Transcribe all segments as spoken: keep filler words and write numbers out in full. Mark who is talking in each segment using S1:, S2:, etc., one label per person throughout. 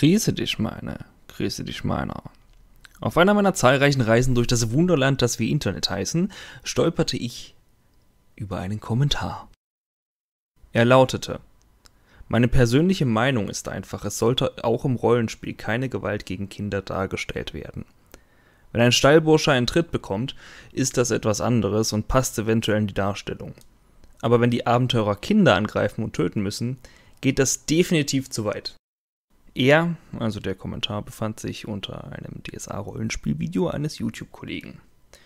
S1: Grüße dich, meine. Grüße dich, meiner. Auf einer meiner zahlreichen Reisen durch das Wunderland, das wir Internet heißen, stolperte ich über einen Kommentar. Er lautete: Meine persönliche Meinung ist einfach, es sollte auch im Rollenspiel keine Gewalt gegen Kinder dargestellt werden. Wenn ein Stallbursche einen Tritt bekommt, ist das etwas anderes und passt eventuell in die Darstellung. Aber wenn die Abenteurer Kinder angreifen und töten müssen, geht das definitiv zu weit. Er, also der Kommentar, befand sich unter einem D S A-Rollenspielvideo eines YouTube-Kollegen.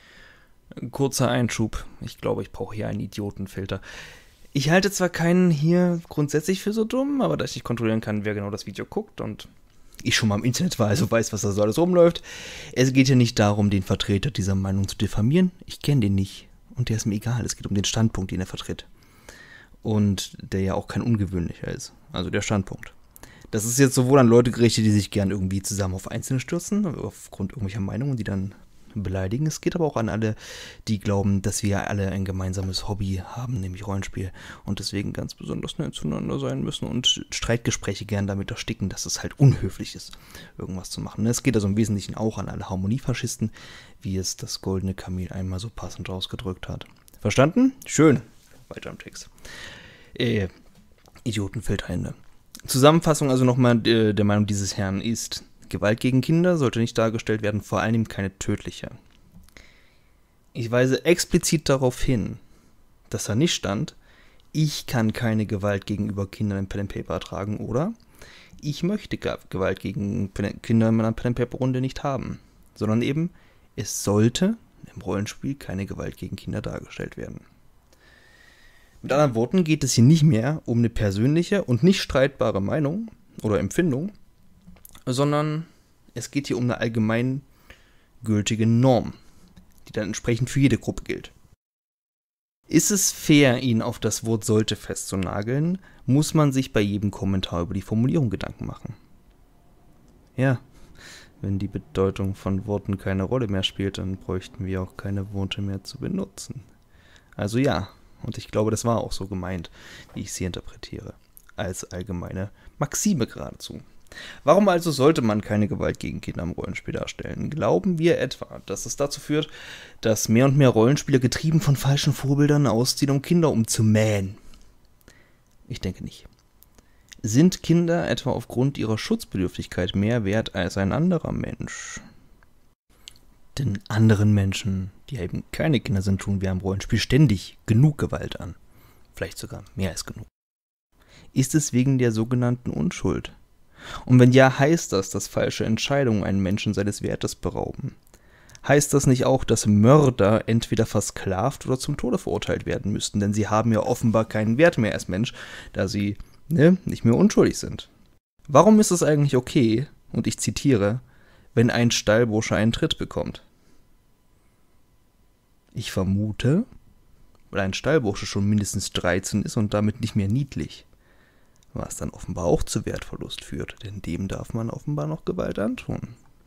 S1: Kurzer Einschub, ich glaube, ich brauche hier einen Idiotenfilter. Ich halte zwar keinen hier grundsätzlich für so dumm, aber da ich nicht kontrollieren kann, wer genau das Video guckt und ich schon mal im Internet war, also weiß, was da so alles rumläuft. Es geht ja nicht darum, den Vertreter dieser Meinung zu diffamieren. Ich kenne den nicht und der ist mir egal. Es geht um den Standpunkt, den er vertritt. Und der ja auch kein ungewöhnlicher ist. Also der Standpunkt. Das ist jetzt sowohl an Leute gerichtet, die sich gern irgendwie zusammen auf Einzelne stürzen, aufgrund irgendwelcher Meinungen, die dann beleidigen. Es geht aber auch an alle, die glauben, dass wir ja alle ein gemeinsames Hobby haben, nämlich Rollenspiel, und deswegen ganz besonders nett zueinander sein müssen und Streitgespräche gern damit ersticken, dass es halt unhöflich ist, irgendwas zu machen. Es geht also im Wesentlichen auch an alle Harmoniefaschisten, wie es das Goldene Kamel einmal so passend ausgedrückt hat. Verstanden? Schön. Weiter im Text. Äh, Idiotenfeldhände. Zusammenfassung also nochmal äh, der Meinung dieses Herrn ist: Gewalt gegen Kinder sollte nicht dargestellt werden, vor allem keine tödliche. Ich weise explizit darauf hin, dass da nicht stand, ich kann keine Gewalt gegenüber Kindern im Pen and Paper ertragen oder ich möchte Gewalt gegen Kinder in meiner Pen and Paper Runde nicht haben, sondern eben, es sollte im Rollenspiel keine Gewalt gegen Kinder dargestellt werden. Mit anderen Worten geht es hier nicht mehr um eine persönliche und nicht streitbare Meinung oder Empfindung, sondern es geht hier um eine allgemeingültige Norm, die dann entsprechend für jede Gruppe gilt. Ist es fair, ihn auf das Wort sollte festzunageln, muss man sich bei jedem Kommentar über die Formulierung Gedanken machen. Ja, wenn die Bedeutung von Worten keine Rolle mehr spielt, dann bräuchten wir auch keine Worte mehr zu benutzen. Also ja, und ich glaube, das war auch so gemeint, wie ich sie interpretiere, als allgemeine Maxime geradezu. Warum also sollte man keine Gewalt gegen Kinder im Rollenspiel darstellen? Glauben wir etwa, dass es dazu führt, dass mehr und mehr Rollenspieler getrieben von falschen Vorbildern ausziehen, um Kinder umzumähen? Ich denke nicht. Sind Kinder etwa aufgrund ihrer Schutzbedürftigkeit mehr wert als ein anderer Mensch? Den anderen Menschen, die eben keine Kinder sind, tun wir im Rollenspiel ständig genug Gewalt an. Vielleicht sogar mehr als genug. Ist es wegen der sogenannten Unschuld? Und wenn ja, heißt das, dass falsche Entscheidungen einen Menschen seines Wertes berauben? Heißt das nicht auch, dass Mörder entweder versklavt oder zum Tode verurteilt werden müssten? Denn sie haben ja offenbar keinen Wert mehr als Mensch, da sie ne, nicht mehr unschuldig sind. Warum ist es eigentlich okay, und ich zitiere, wenn ein Stallbursche einen Tritt bekommt? Ich vermute, weil ein Stallbursche schon mindestens dreizehn ist und damit nicht mehr niedlich. Was dann offenbar auch zu Wertverlust führt, denn dem darf man offenbar noch Gewalt antun.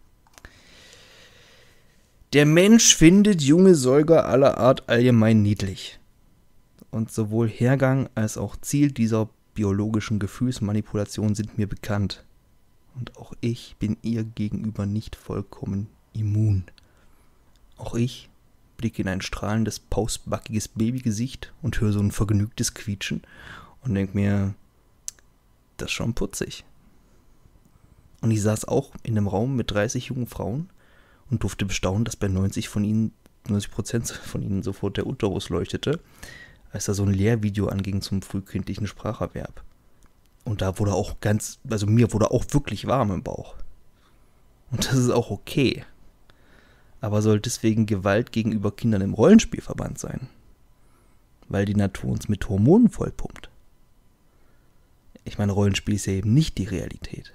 S1: Der Mensch findet junge Säuger aller Art allgemein niedlich. Und sowohl Hergang als auch Ziel dieser biologischen Gefühlsmanipulation sind mir bekannt. Und auch ich bin ihr gegenüber nicht vollkommen immun. Auch ich blicke in ein strahlendes, pausbackiges Babygesicht und höre so ein vergnügtes Quietschen und denke mir, das ist schon putzig. Und ich saß auch in einem Raum mit dreißig jungen Frauen und durfte bestaunen, dass bei neunzig von ihnen, neunzig Prozent von ihnen sofort der Uterus leuchtete, als da so ein Lehrvideo anging zum frühkindlichen Spracherwerb. Und da wurde auch ganz, also mir wurde auch wirklich warm im Bauch. Und das ist auch okay. Aber soll deswegen Gewalt gegenüber Kindern im Rollenspiel verbannt sein? Weil die Natur uns mit Hormonen vollpumpt. Ich meine, Rollenspiel ist ja eben nicht die Realität.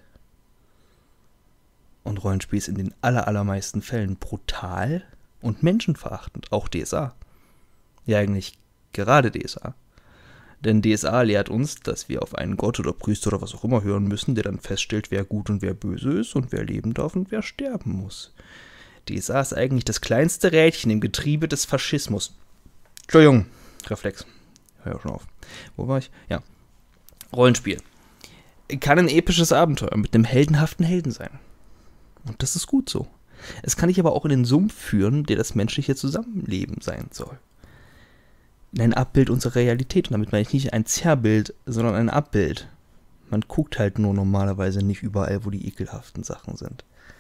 S1: Und Rollenspiel ist in den aller, allermeisten Fällen brutal und menschenverachtend. Auch D S A. Ja, eigentlich gerade D S A. Denn D S A lehrt uns, dass wir auf einen Gott oder Priester oder was auch immer hören müssen, der dann feststellt, wer gut und wer böse ist und wer leben darf und wer sterben muss. D S A ist eigentlich das kleinste Rädchen im Getriebe des Faschismus. Entschuldigung, Reflex. Hör ja schon auf. Wo war ich? Ja. Rollenspiel. kann ein episches Abenteuer mit einem heldenhaften Helden sein. Und das ist gut so. Es kann dich aber auch in den Sumpf führen, der das menschliche Zusammenleben sein soll. In ein Abbild unserer Realität. Und damit meine ich nicht ein Zerrbild, sondern ein Abbild. Man guckt halt nur normalerweise nicht überall, wo die ekelhaften Sachen sind.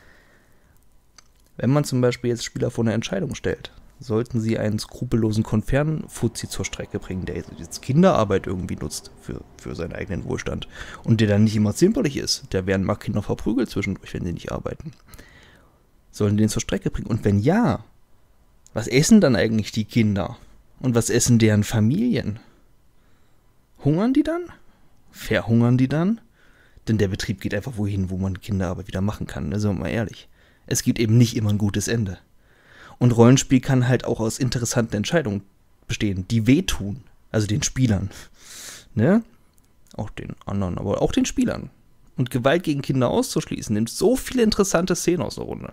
S1: Wenn man zum Beispiel jetzt Spieler vor eine Entscheidung stellt, sollten sie einen skrupellosen Konfern-Fuzzi zur Strecke bringen, der jetzt Kinderarbeit irgendwie nutzt für, für seinen eigenen Wohlstand und der dann nicht immer zimperlich ist. Da werden mal Kinder verprügelt zwischendurch, wenn sie nicht arbeiten. Sollen den zur Strecke bringen? Und wenn ja, was essen dann eigentlich die Kinder? Und was essen deren Familien? Hungern die dann? Verhungern die dann? Denn der Betrieb geht einfach wohin, wo man Kinderarbeit wieder machen kann, ne? Sind wir mal ehrlich. Es gibt eben nicht immer ein gutes Ende. Und Rollenspiel kann halt auch aus interessanten Entscheidungen bestehen, die wehtun. Also den Spielern. Ne? Auch den anderen, aber auch den Spielern. Und Gewalt gegen Kinder auszuschließen, nimmt so viele interessante Szenen aus der Runde.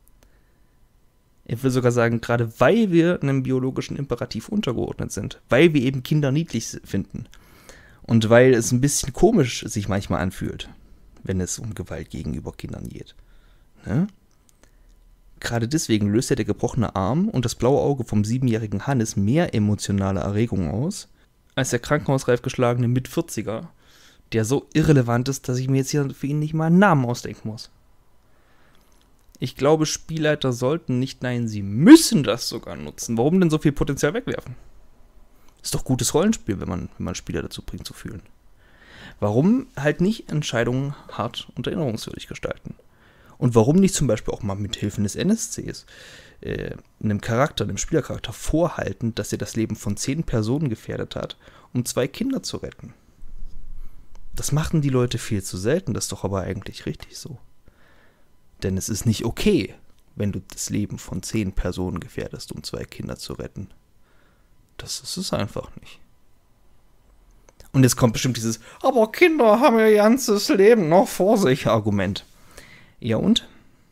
S1: Ich will sogar sagen, gerade weil wir einem biologischen Imperativ untergeordnet sind, weil wir eben Kinder niedlich finden und weil es ein bisschen komisch sich manchmal anfühlt, wenn es um Gewalt gegenüber Kindern geht. Ne? Gerade deswegen löst ja der gebrochene Arm und das blaue Auge vom siebenjährigen Hannes mehr emotionale Erregungen aus, als der krankenhausreif geschlagene Mit-vierziger, der so irrelevant ist, dass ich mir jetzt hier für ihn nicht mal einen Namen ausdenken muss. Ich glaube, Spielleiter sollten nicht, nein, sie müssen das sogar nutzen. Warum denn so viel Potenzial wegwerfen? Ist doch gutes Rollenspiel, wenn man, wenn man Spieler dazu bringt zu fühlen. Warum halt nicht Entscheidungen hart und erinnerungswürdig gestalten? Und warum nicht zum Beispiel auch mal mit Hilfe des N S Cs äh, einem Charakter, einem Spielercharakter vorhalten, dass er das Leben von zehn Personen gefährdet hat, um zwei Kinder zu retten? Das machen die Leute viel zu selten, das ist doch aber eigentlich richtig so. Denn es ist nicht okay, wenn du das Leben von zehn Personen gefährdest, um zwei Kinder zu retten. Das ist es einfach nicht. Und jetzt kommt bestimmt dieses, aber Kinder haben ihr ganzes Leben noch vor sich Argument. Ja und?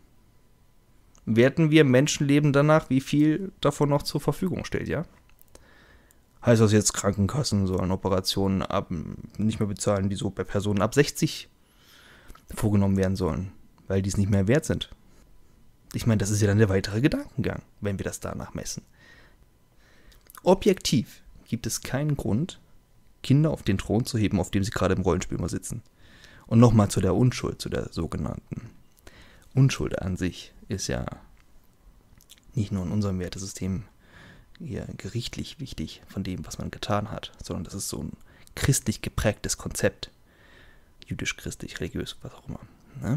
S1: Werten wir Menschenleben danach, wie viel davon noch zur Verfügung steht, ja? Heißt das jetzt, Krankenkassen sollen Operationen ab, nicht mehr bezahlen, die so bei Personen ab sechzig vorgenommen werden sollen, weil die es nicht mehr wert sind? Ich meine, das ist ja dann der weitere Gedankengang, wenn wir das danach messen. Objektiv gibt es keinen Grund, Kinder auf den Thron zu heben, auf dem sie gerade im Rollenspiel mal sitzen. Und nochmal zu der Unschuld, zu der sogenannten Unschuld an sich ist ja nicht nur in unserem Wertesystem eher gerichtlich wichtig von dem, was man getan hat, sondern das ist so ein christlich geprägtes Konzept. Jüdisch, christlich, religiös, was auch immer. Ne?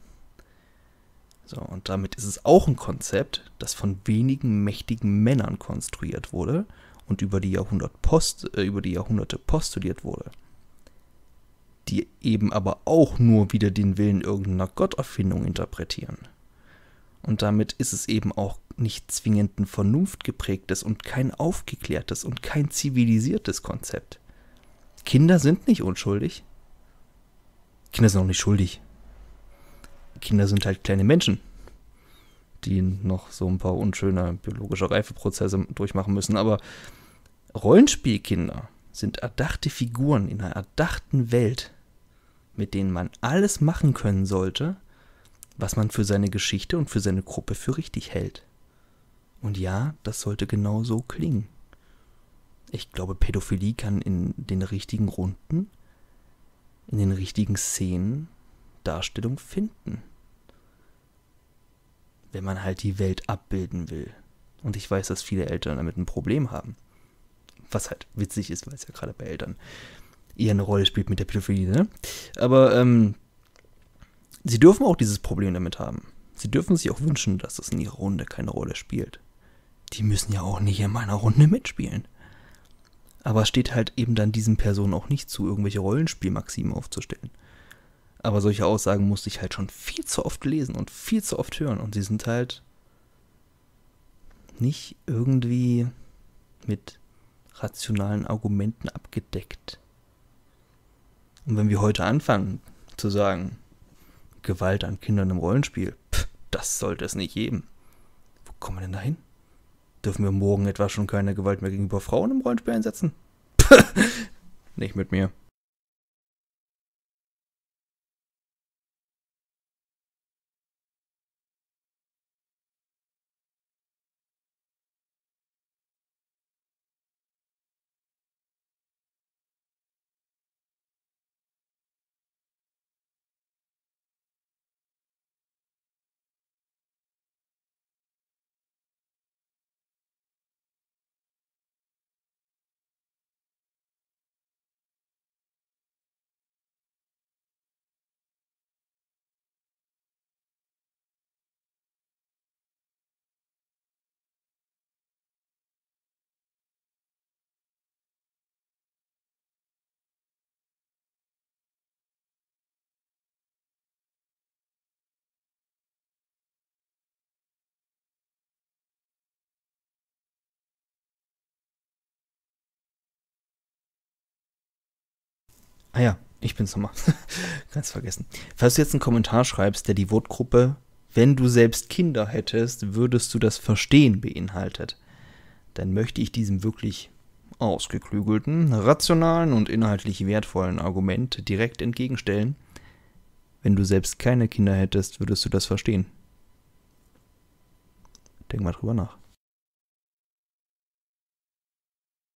S1: So, und damit ist es auch ein Konzept, das von wenigen mächtigen Männern konstruiert wurde und über die, Jahrhundert post, äh, über die Jahrhunderte postuliert wurde. Die eben aber auch nur wieder den Willen irgendeiner Gotterfindung interpretieren. Und damit ist es eben auch nicht zwingend ein vernunftgeprägtes und kein aufgeklärtes und kein zivilisiertes Konzept. Kinder sind nicht unschuldig. Kinder sind auch nicht schuldig. Kinder sind halt kleine Menschen, die noch so ein paar unschöne biologische Reifeprozesse durchmachen müssen. Aber Rollenspielkinder sind erdachte Figuren in einer erdachten Welt, mit denen man alles machen können sollte, was man für seine Geschichte und für seine Gruppe für richtig hält. Und ja, das sollte genau so klingen. Ich glaube, Pädophilie kann in den richtigen Runden, in den richtigen Szenen Darstellung finden. Wenn man halt die Welt abbilden will. Und ich weiß, dass viele Eltern damit ein Problem haben. Was halt witzig ist, weil es ja gerade bei Eltern eher eine Rolle spielt mit der Pädophilie, ne? Aber ähm, sie dürfen auch dieses Problem damit haben. Sie dürfen sich auch wünschen, dass das in ihrer Runde keine Rolle spielt. Die müssen ja auch nicht in meiner Runde mitspielen. Aber es steht halt eben dann diesen Personen auch nicht zu, irgendwelche Rollenspielmaximen aufzustellen. Aber solche Aussagen musste ich halt schon viel zu oft lesen und viel zu oft hören. Und sie sind halt nicht irgendwie mit rationalen Argumenten abgedeckt. Und wenn wir heute anfangen zu sagen, Gewalt an Kindern im Rollenspiel, pff, das sollte es nicht geben. Wo kommen wir denn da hin? Dürfen wir morgen etwa schon keine Gewalt mehr gegenüber Frauen im Rollenspiel einsetzen? Nicht mit mir. Ah ja, ich bin's nochmal. Ganz vergessen. Falls du jetzt einen Kommentar schreibst, der die Wortgruppe „Wenn du selbst Kinder hättest, würdest du das verstehen" beinhaltet, dann möchte ich diesem wirklich ausgeklügelten, rationalen und inhaltlich wertvollen Argument direkt entgegenstellen: Wenn du selbst keine Kinder hättest, würdest du das verstehen. Denk mal drüber nach.